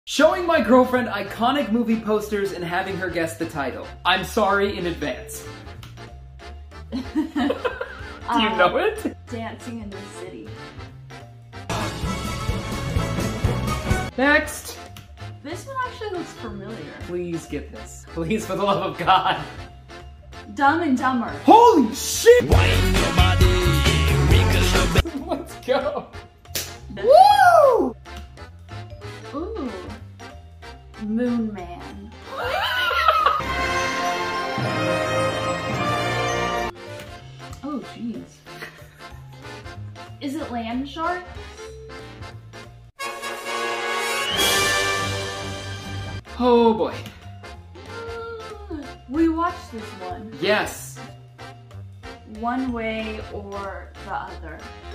Showing my girlfriend iconic movie posters and having her guess the title. I'm sorry in advance. Do you know it? Dancing in the City. Next! This one actually looks familiar. Please get this. Please, for the love of God. Dumb and Dumber. Holy shit! Let's go! Woo! Ooh. Moon Man. Oh, jeez. Is it Land Shark? Oh boy. We watched this one. Yes. One Way or the Other.